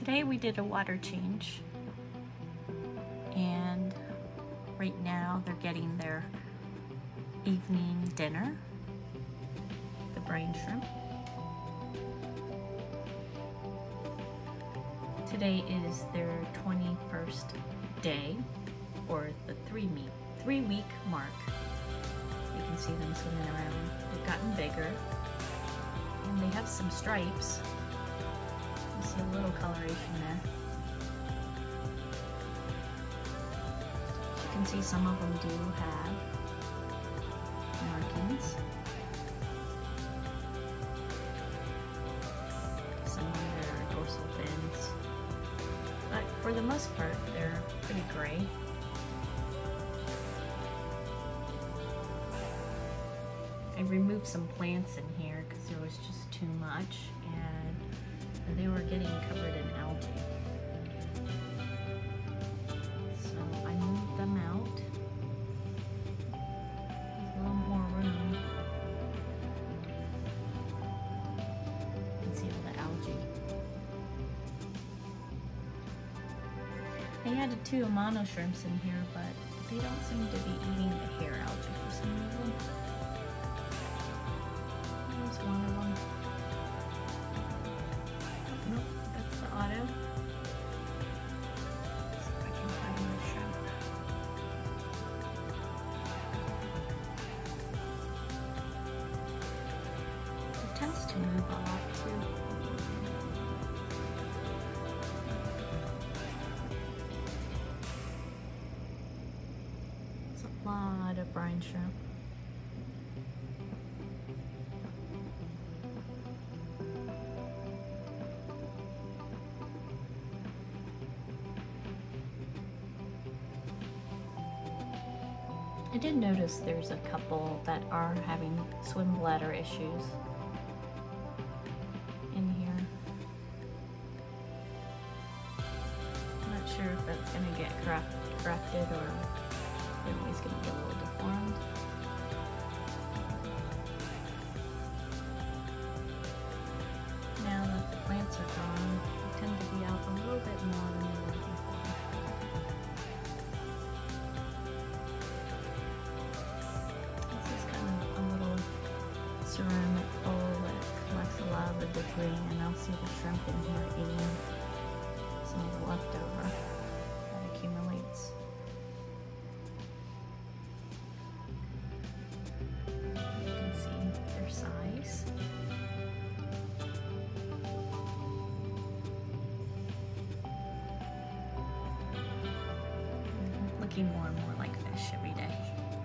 Today we did a water change, and right now they're getting their evening dinner, the brine shrimp. Today is their 21st day, or the 3-week mark. You can see them swimming around. They've gotten bigger, and they have some stripes. You see a little coloration there. You can see some of them do have markings. Some of their dorsal fins. But for the most part, they're pretty gray. I removed some plants in here because there was just too much, and they were getting covered in algae. So I moved them out. There's a little more room. You can see all the algae. They added 2 Amano shrimps in here, but they don't seem to be eating the hair algae for some reason. There's one of them. Oh, nope, that's the auto. Let's see if I can find the shrimp. It tends to move a lot too. There's a lot of brine shrimp. I did notice there's a couple that are having swim bladder issues in here. I'm not sure if that's going to get corrected or they're always going to be a little deformed. Now that the plants are gone, they tend to be out a little bit more than they were before. Ceramic bowl that collects a lot of the debris, and I'll see the shrimp in here eating some of the leftover that accumulates. You can see their size. Looking more and more like fish every day.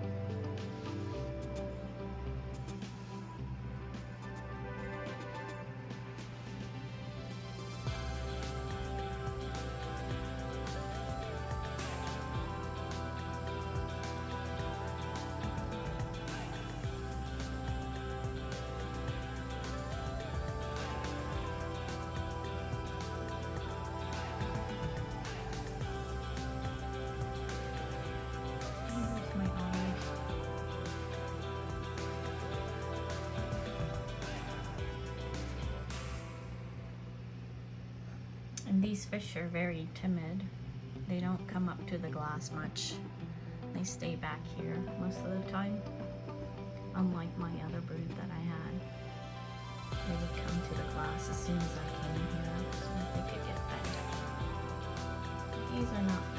And these fish are very timid. They don't come up to the glass much. They stay back here most of the time. Unlike my other brood that I had. They would come to the glass as soon as I came here so that they could get fed. These are not